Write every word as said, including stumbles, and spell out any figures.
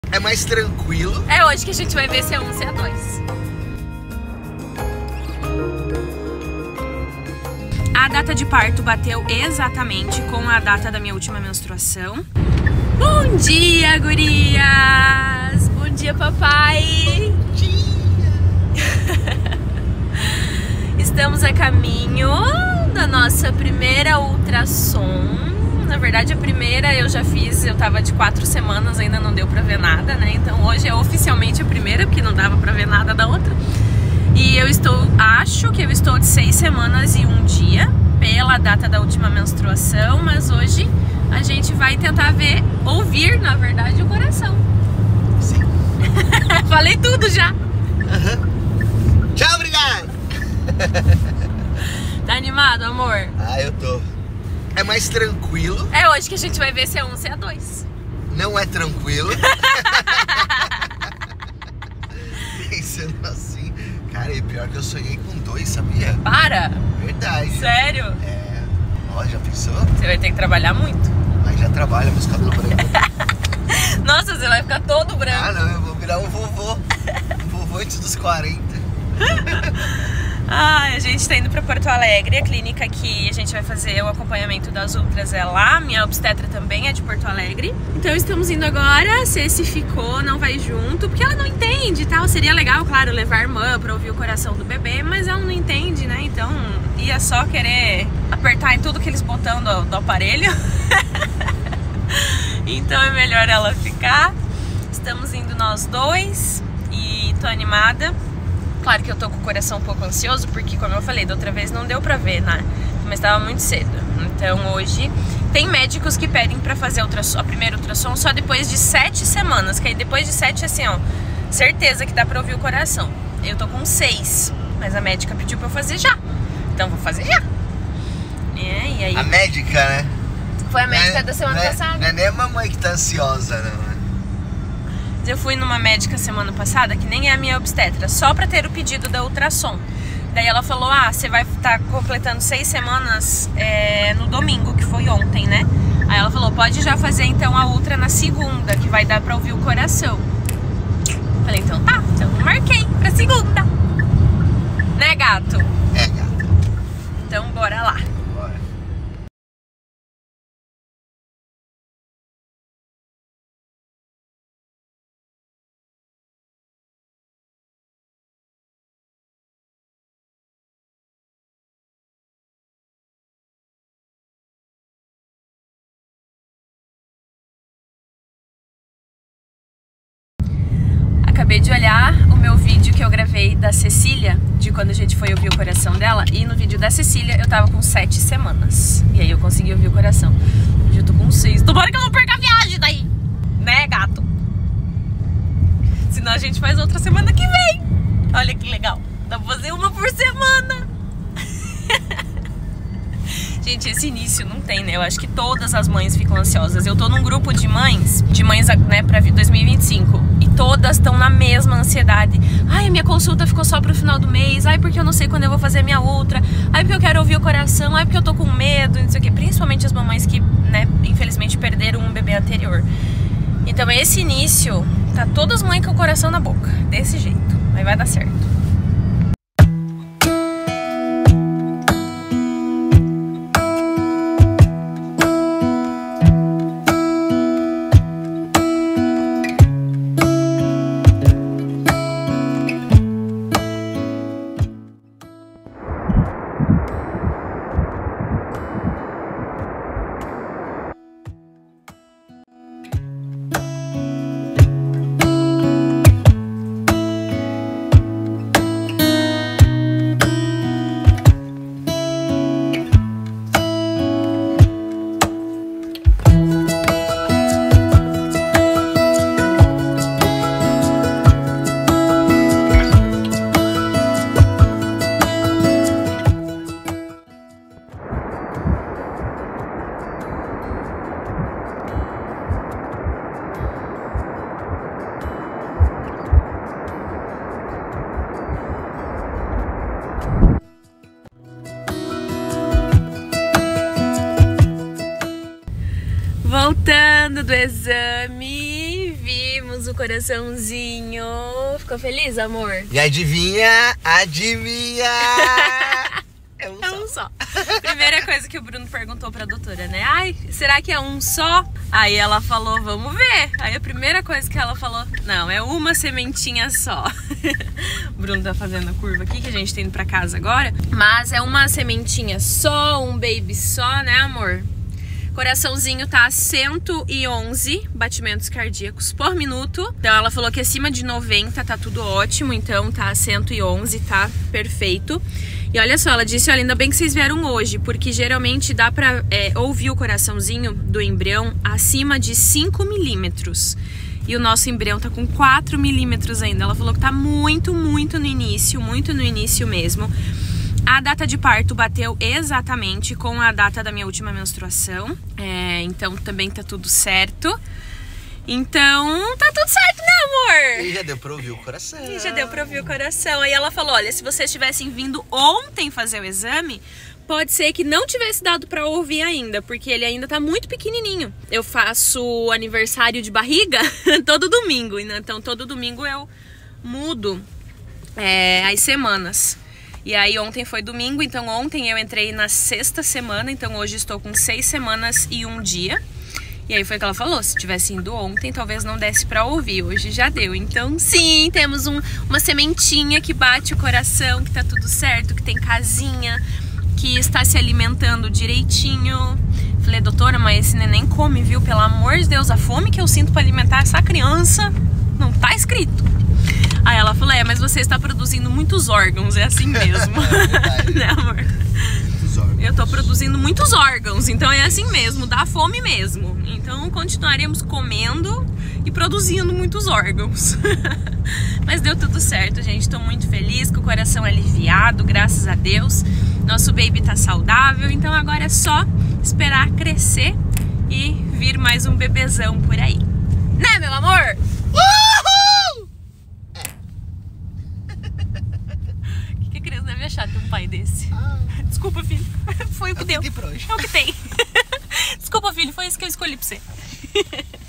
É mais tranquilo. É hoje que a gente vai ver se é um, se é dois. A data de parto bateu exatamente com a data da minha última menstruação. Bom dia, gurias! Bom dia, papai! Bom dia! Estamos a caminho da nossa primeira ultrassom. Na verdade, a primeira eu já fiz, eu tava de quatro semanas, ainda não deu pra ver nada, né? Então hoje é oficialmente a primeira, porque não dava pra ver nada da outra. E eu estou, acho que eu estou de seis semanas e um dia, pela data da última menstruação, mas hoje a gente vai tentar ver, ouvir, na verdade, o coração. Sim. Falei tudo já. Uhum. Tchau, obrigado! Tá animado, amor? Ah, eu tô. É mais tranquilo. É hoje que a gente vai ver se é um, se é dois. Não é tranquilo. Pensando assim. Cara, e pior que eu sonhei com dois, sabia? Para! Verdade. Sério? É. Ó, já pensou? Você vai ter que trabalhar muito. Mas já trabalha, meus cabelos brancos. Nossa, você vai ficar todo branco. Ah, não, eu vou virar um vovô. Um vovô antes dos quarenta. Ah, a gente tá indo pra Porto Alegre, a clínica que a gente vai fazer o acompanhamento das ultras é lá, minha obstetra também é de Porto Alegre. Então estamos indo agora, se esse ficou, não vai junto, porque ela não entende e tal. Seria legal, claro, levar a irmã pra ouvir o coração do bebê, mas ela não entende, né? Então ia só querer apertar em tudo aqueles botões do, do aparelho. Então é melhor ela ficar. Estamos indo nós dois e tô animada. Claro que eu tô com o coração um pouco ansioso, porque como eu falei, da outra vez não deu pra ver, né? Mas tava muito cedo. Então hoje tem médicos que pedem pra fazer a primeira ultrassom só depois de sete semanas. Que aí depois de sete, assim, ó, certeza que dá pra ouvir o coração. Eu tô com seis, mas a médica pediu pra eu fazer já. Então vou fazer já. É, e aí... A médica, né? Foi a médica é, da semana não é, passada. Não é nem a mamãe que tá ansiosa, não, né? Eu fui numa médica semana passada, que nem é a minha obstetra, só pra ter o pedido da ultrassom. Daí ela falou, ah, você vai estar tá completando seis semanas é, no domingo, que foi ontem, né? Aí ela falou, pode já fazer então a ultra na segunda, que vai dar pra ouvir o coração. Falei, então tá, então marquei pra segunda. Né, gato? É, gato. Então bora lá. Bora. Acabei de olhar o meu vídeo que eu gravei da Cecília, de quando a gente foi ouvir o coração dela, e no vídeo da Cecília eu tava com sete semanas. E aí eu consegui ouvir o coração. Hoje eu tô com seis. Tomara que eu não perca a viagem daí! Né, gato? Senão a gente faz outra semana que vem. Olha que legal. Dá pra fazer uma por semana. Gente, esse início não tem, né? Eu acho que todas as mães ficam ansiosas. Eu tô num grupo de mães, de mães, né, pra dois mil e vinte e cinco. E todas estão na mesma ansiedade. Ai, minha consulta ficou só pro final do mês. Ai, porque eu não sei quando eu vou fazer a minha outra. Ai, porque eu quero ouvir o coração. Ai, porque eu tô com medo, não sei o quê. Principalmente as mamães que, né, infelizmente perderam um bebê anterior. Então esse início, tá todas as mães com o coração na boca. Desse jeito. Mas vai dar certo. Voltando do exame, vimos o coraçãozinho. Ficou feliz, amor? E adivinha? Adivinha? É um, é um só. só. Primeira coisa que o Bruno perguntou pra doutora, né? Ai, será que é um só? Aí ela falou, vamos ver. Aí a primeira coisa que ela falou, não, é uma sementinha só. O Bruno tá fazendo a curva aqui, que a gente tá indo pra casa agora. Mas é uma sementinha só, um baby só, né, amor? Coraçãozinho tá a cento e onze batimentos cardíacos por minuto. Então ela falou que acima de noventa tá tudo ótimo, então tá a cento e onze, tá perfeito. E olha só, ela disse, olha, ainda bem que vocês vieram hoje, porque geralmente dá pra é, ouvir o coraçãozinho do embrião acima de cinco milímetros. E o nosso embrião tá com quatro milímetros ainda. Ela falou que tá muito, muito no início, muito no início mesmo. A data de parto bateu exatamente com a data da minha última menstruação. É, então também tá tudo certo. Então tá tudo certo, né, amor? E já deu pra ouvir o coração. E já deu pra ouvir o coração. Aí ela falou, olha, se vocês tivessem vindo ontem fazer o exame, pode ser que não tivesse dado pra ouvir ainda, porque ele ainda tá muito pequenininho. Eu faço aniversário de barriga todo domingo, então todo domingo eu mudo é, as semanas. E aí ontem foi domingo, então ontem eu entrei na sexta semana, então hoje estou com seis semanas e um dia. E aí foi o que ela falou, se tivesse indo ontem, talvez não desse pra ouvir, hoje já deu. Então sim, temos um, uma sementinha que bate o coração, que tá tudo certo, que tem casinha, que está se alimentando direitinho. Falei, doutora, mas esse neném come, viu? Pelo amor de Deus, a fome que eu sinto pra alimentar essa criança não tá escrito. Aí ela falou, é, mas você está produzindo muitos órgãos, é assim mesmo. É né, amor? Muitos órgãos. Eu tô produzindo muitos órgãos, então é assim mesmo, dá fome mesmo. Então continuaremos comendo e produzindo muitos órgãos. Mas deu tudo certo, gente. Tô muito feliz, com o coração aliviado, graças a Deus. Nosso baby tá saudável, então agora é só esperar crescer e vir mais um bebezão por aí. Né, meu amor? Uhul! O que a criança deve achar de um pai desse? Ah. Desculpa, filho. Foi o que deu. É o que tem. Desculpa, filho. Foi isso que eu escolhi pra você.